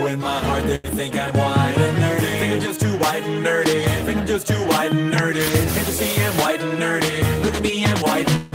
in my heart they think I'm white and nerdy. Think I'm just too white and nerdy. Think I'm just too white and nerdy. Can't you see I'm white and nerdy? Look at me, I'm white.